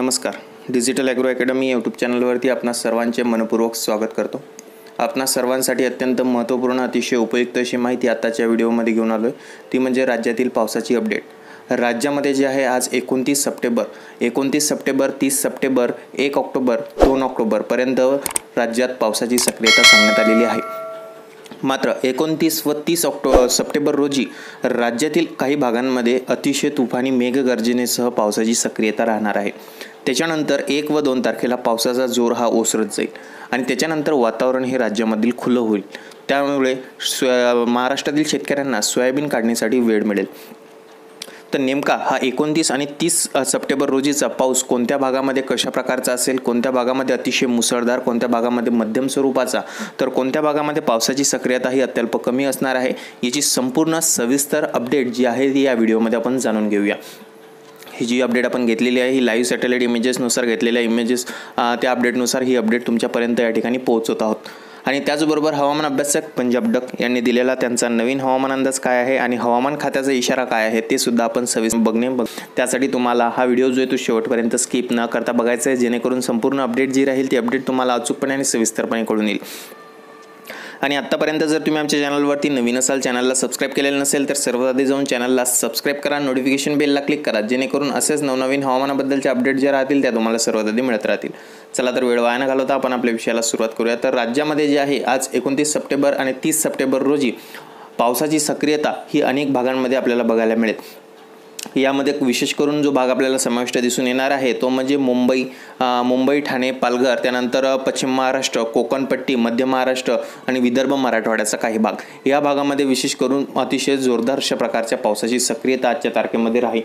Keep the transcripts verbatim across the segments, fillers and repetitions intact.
नमस्कार. Digital agro academy YouTube चॅनलवरती आपणा सर्वांचे मनपूर्वक स्वागत करतो. आपणा सर्वांसाठी अत्यंत महत्त्वपूर्ण अतिशय उपयुक्त अशी माहिती आताच्या व्हिडिओमध्ये घेऊन आलो आहे, ती म्हणजे राज्यातील पावसाची अपडेट. राज्यामध्ये जे आहे आज एकोणतीस सप्टेंबर एकोणतीस सप्टेंबर तीस सप्टेंबर एक ऑक्टोबर दोन ऑक्टोबरपर्यंत राज्यात पावसाची सक्रियता सांगण्यात आलेली आहे. मात्र एकोणतीस व तीस ऑक्टोबर सप्टेंबर रोजी राज्यातील काही भागांमध्ये अतिशय तुफानी मेघगर्जनेसह पावसाची सक्रियता राहणार आहे. त्याच्यानंतर एक व दोन तारखेला पावसाचा जोर हा ओसरत जाईल आणि त्याच्यानंतर वातावरण हे राज्यामधील खुलं होईल. त्यामुळे स्व महाराष्ट्रातील शेतकऱ्यांना सोयाबीन काढण्यासाठी वेळ मिळेल. तर नेमका हा एकोणतीस आणि तीस सप्टेंबर रोजीचा पाऊस कोणत्या भागामध्ये कशा प्रकारचा असेल, कोणत्या भागामध्ये अतिशय मुसळधार, कोणत्या भागामध्ये मध्यम स्वरूपाचा, तर कोणत्या भागामध्ये पावसाची सक्रियता ही अत्यल्प कमी असणार आहे, याची संपूर्ण सविस्तर अपडेट जी आहे ती या व्हिडिओमध्ये आपण जाणून घेऊया. ही जी अपडेट आपण घेतलेली आहे ही लाईव्ह सॅटेलाईट इमेजेसनुसार घेतलेल्या इमेजेस त्या अपडेटनुसार ही अपडेट तुमच्यापर्यंत या ठिकाणी पोहोचवत आहोत. आणि त्याचबरोबर हवामान अभ्यासक पंजाब डक यांनी दिलेला त्यांचा नवीन हवामान अंदाज काय आहे आणि हवामान खात्याचा इशारा काय आहे ते सुद्धा आपण सविस्तर बघणे बघ त्यासाठी तुम्हाला हा व्हिडिओ जो आहे तो शेवटपर्यंत स्किप न करता बघायचा आहे, जेणेकरून संपूर्ण अपडेट जी राहील ती अपडेट तुम्हाला अचूकपणे आणि सविस्तरपणे कळून येईल. आणि आत्तापर्यंत जर तुम्ही आमच्या चॅनलवरती नवीन असाल, चॅनलला सबस्क्राईब केलेलं नसेल तर सर्वात आधी जाऊन चॅनलला सबस्क्राईब करा, नोटिफिकेशन बेलला क्लिक करा, जेणेकरून असेच नवनवीन हवामानाबद्दलचे अपडेट जे राहतील त्या तुम्हाला सर्वात आधी मिळत राहतील. चला तर वेळ वाया न घालवता आपण आपल्या विषयाला सुरुवात करूया. तर राज्यामध्ये जे आहे आज एकोणतीस सप्टेंबर आणि तीस सप्टेंबर रोजी पावसाची सक्रियता ही अनेक भागांमध्ये आपल्याला बघायला मिळेल. यामध्ये विशेष करून जो भाग आपल्याला समाविष्ट दिसून येणार आहे तो म्हणजे मुंबई मुंबई ठाणे पालघर, त्यानंतर पश्चिम महाराष्ट्र, कोकणपट्टी, मध्य महाराष्ट्र आणि विदर्भ मराठवाड्याचा काही भाग. या भागामध्ये विशेष करून अतिशय जोरदार अशा प्रकारच्या पावसाची सक्रियता आजच्या तारखेमध्ये राहील.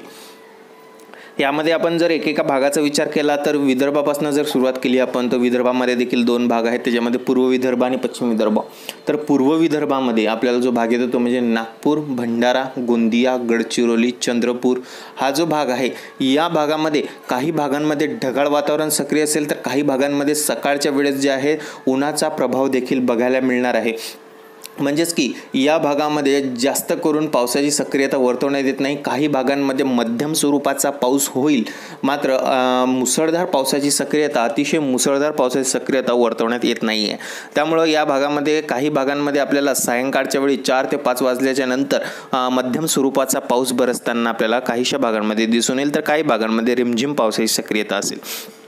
यामध्ये आपण जर एकेका भागाचा विचार केला तर विदर्भापासून जर सुरुवात केली आपण तर विदर्भामध्ये देखील दोन भाग आहेत, त्याच्यामध्ये पूर्व विदर्भ आणि पश्चिम विदर्भ. तर पूर्व विदर्भामध्ये आपल्याला जो भाग येतो तो म्हणजे नागपूर, भंडारा, गोंदिया, गडचिरोली, चंद्रपूर हा जो भाग आहे, या भागामध्ये काही भागांमध्ये ढगाळ वातावरण सक्रिय असेल तर काही भागांमध्ये सकाळच्या वेळेस जे आहे उन्हाचा प्रभाव देखील बघायला मिळणार आहे. म्हणजेच की या भागामध्ये जास्त करून पावसाची सक्रियता वर्तवण्यात येत नाही. काही भागांमध्ये मध्यम स्वरूपाचा पाऊस होईल, मात्र मुसळधार पावसाची सक्रियता अतिशय मुसळधार पावसाची सक्रियता वर्तवण्यात येत नाही आहे. त्यामुळं या भागामध्ये काही भागांमध्ये आपल्याला सायंकाळच्या वेळी चार ते पाच वाजल्याच्या नंतर मध्यम स्वरूपाचा पाऊस बरसताना आपल्याला काहीशा भागांमध्ये दिसून येईल, तर काही भागांमध्ये रिमझिम पावसाची सक्रियता असेल.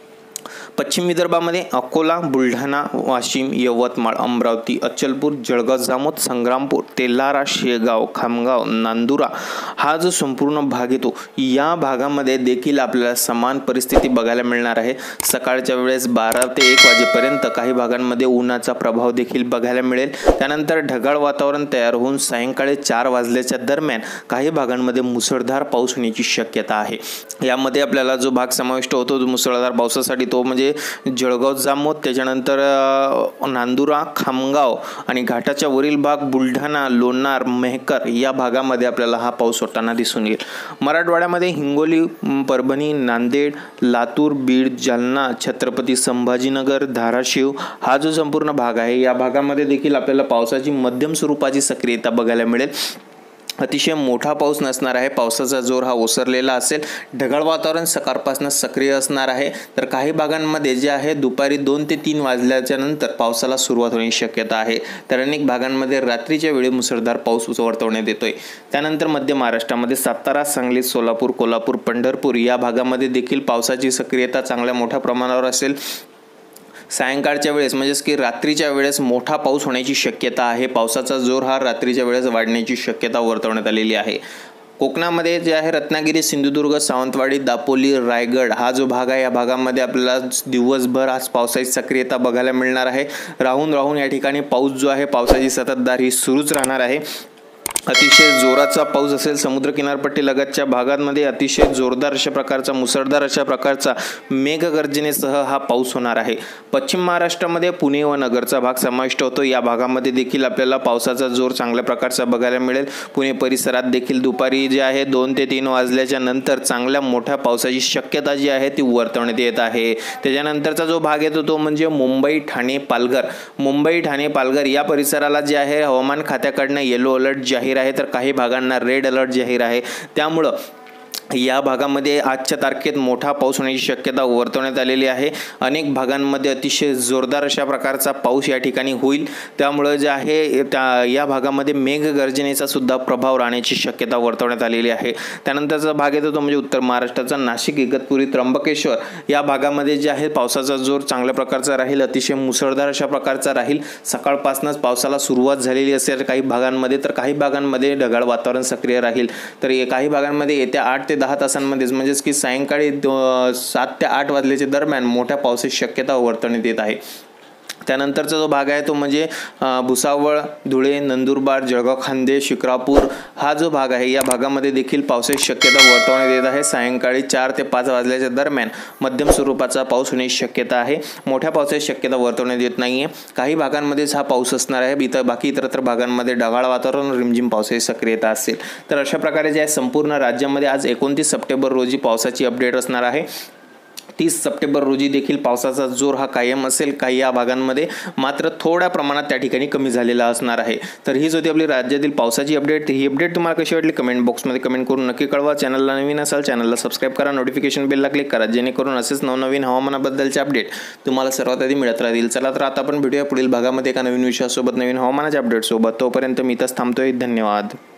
पश्चिम विदर्भामध्ये अकोला, बुलढाणा, वाशिम, यवतमाळ, अमरावती, अचलपूर, जळगाव, जामोद, संग्रामपूर, तेल्हारा, शेगाव, खामगाव, नांदुरा हा जो संपूर्ण भाग येतो या भागामध्ये देखील आपल्याला समान परिस्थिती बघायला मिळणार आहे. सकाळच्या वेळेस बारा ते एक वाजेपर्यंत काही भागांमध्ये उन्हाचा प्रभाव देखील बघायला मिळेल. त्यानंतर ढगाळ वातावरण तयार होऊन सायंकाळी चार वाजल्याच्या दरम्यान काही भागांमध्ये मुसळधार पाऊस होण्याची शक्यता आहे. यामध्ये आपल्याला जो भाग समाविष्ट होतो मुसळधार पावसासाठी तो म्हणजे जळगाव, जामोद, त्याच्यानंतर नांदुरा, खामगाव आणि घाटाच्या वरील भाग बुलढाणा, लोणार, मेहकर या भागामध्ये आपल्याला हा पाऊस होताना दिसून येईल. मराठवाड्यामध्ये हिंगोली, परभणी, नांदेड, लातूर, बीड, जालना, छत्रपती संभाजीनगर, धाराशिव हा जो संपूर्ण भाग आहे या भागामध्ये देखील आपल्याला पावसाची मध्यम स्वरूपाची सक्रियता बघायला मिळेल. अतिशय मोठा पाऊस नसणार आहे, पावसाचा जोर हा ओसरलेला असेल, ढगाळ वातावरण सकाळपासून सक्रिय असणार आहे. तर काही भागांमध्ये जे आहे दुपारी दोन ते तीन वाजल्याच्या नंतर पावसाला सुरुवात होण्याची शक्यता आहे. तर अनेक भागांमध्ये रात्रीच्या वेळी मुसळधार पाऊस वर्तवण्यात येतोय. त्यानंतर मध्य महाराष्ट्रामध्ये सातारा, सांगली, सोलापूर, कोल्हापूर, पंढरपूर या भागामध्ये देखील पावसाची सक्रियता चांगल्या मोठ्या प्रमाणावर असेल. सायंकाळच्या वेळेस म्हणजेच की रात्रीच्या वेळेस मोठा पाऊस होण्याची शक्यता आहे. पावसाचा जोर हा रात्रीच्या वेळेस वाढण्याची शक्यता वर्तवण्यात आलेली आहे. कोकणामध्ये जे आहे रत्नागिरी, सिंधुदुर्ग, सावंतवाडी, दापोली, रायगड हा जो भाग आहे या भागामध्ये आपल्याला दिवसभर आज पावसाची सक्रियता बघायला मिळणार आहे. राहून राहून या ठिकाणी पाऊस जो आहे पावसाची सततधार ही सुरूच राहणार आहे. अतिशय जोराचा पाऊस असेल. समुद्र किनारपट्टी लगतच्या भागांमध्ये अतिशय जोरदार अशा प्रकारचा मुसळधार अशा प्रकारचा मेघगर्जनेसह हा पाऊस होणार आहे. पश्चिम महाराष्ट्रामध्ये पुणे व नगरचा भाग समाविष्ट होतो. या भागामध्ये देखील आपल्याला पावसाचा जोर चांगल्या प्रकारचा बघायला मिळेल. पुणे परिसरात देखील दुपारी जे आहे दोन ते तीन वाजल्याच्या नंतर चांगल्या मोठ्या पावसाची शक्यता जी आहे ती वर्तवण्यात येत आहे. त्याच्यानंतरचा जो भाग येतो तो म्हणजे मुंबई, ठाणे, पालघर. मुंबई, ठाणे, पालघर या परिसराला जे आहे हवामान खात्याकडनं येलो अलर्ट जाहीर आहे, तर काही भागांना रेड अलर्ट जाहीर आहे. त्यामुळं या भागामध्ये आजच्या तारखेत मोठा पाऊस होण्याची शक्यता वर्तवण्यात आलेली आहे। अनेक भागांमध्ये अतिशय जोरदार अशा प्रकारचा पाऊस या ठिकाणी होईल। त्यामुळे जे आहे त्या या भागामध्ये मेघगर्जनेचा सुद्धा प्रभाव राहण्याची शक्यता वर्तवण्यात आलेली आहे। त्यानंतरचा भाग येतो तो म्हणजे उत्तर महाराष्ट्राचा नाशिक, इगतपुरी, त्र्यंबकेश्वर या भागामध्ये जे आहे पावसाचा जोर चांगल्या प्रकारचा राहील, अतिशय मुसळधार अशा प्रकारचा राहील। सकाळपासूनच पावसाला सुरुवात झालेली असेल काही भागांमध्ये, तर काही भागांमध्ये ढगाळ वातावरण सक्रिय राहील। तर काही भागांमध्ये येत्या आठ ते दहा तासांमध्येच म्हणजेच की सायंकाळी सात ते आठ वाजल्याच्या दरम्यान मोठ्या पावसाची शक्यता वर्तवण्यात येत आहे। त्यानंतरचा जो भाग आहे तो म्हणजे भुसावळ, धुळे, नंदुरबार, जळगाव, खान्देश, शिक्रापूर हा जो भाग आहे या भागामध्ये देखील पावसाची शक्यता वर्तवण्यात येत आहे। सायंकाळी चार ते पाच वाजल्याच्या दरम्यान मध्यम स्वरूपाचा पाऊस होण्याची शक्यता आहे। मोठ्या पावसाची शक्यता वर्तवण्यात येत नाहीये। काही भागांमध्येच हा पाऊस असणार आहे, इतर बाकी इतरत्र भागांमध्ये ढगाळ वातावरण, रिमझिम पावसाची सक्रियता असेल। तर अशा प्रकारे जे आहे संपूर्ण राज्यामध्ये आज एकोणतीस सप्टेंबर रोजी पावसाची अपडेट असणार आहे। तीस सप्टेंबर रोजी देखील पावसाचा जोर हा कायम असेल काही या भागांमध्ये, मात्र थोड्या प्रमाणात त्या ठिकाणी कमी झालेला असणार आहे। तर हीच होती आपली राज्यातील पावसाची अपडेट। ही अपडेट तुम्हाला कशी वाटली कमेंट बॉक्समध्ये कमेंट करून नक्की कळवा। चॅनलला नवीन असाल चॅनलला सबस्क्राईब करा, नोटिफिकेशन बेलला क्लिक करा, जेणेकरून असेच नवनवीन हवामानाबद्दलचे अपडेट तुम्हाला सर्वात आधी मिळत राहतील। चला तर आता आपण भेटूया पुढील भागामध्ये एका नवीन विषयासोबत, नवीन हवामानाच्या अपडेटसोबत। तोपर्यंत मी इथंच थांबतोय। धन्यवाद।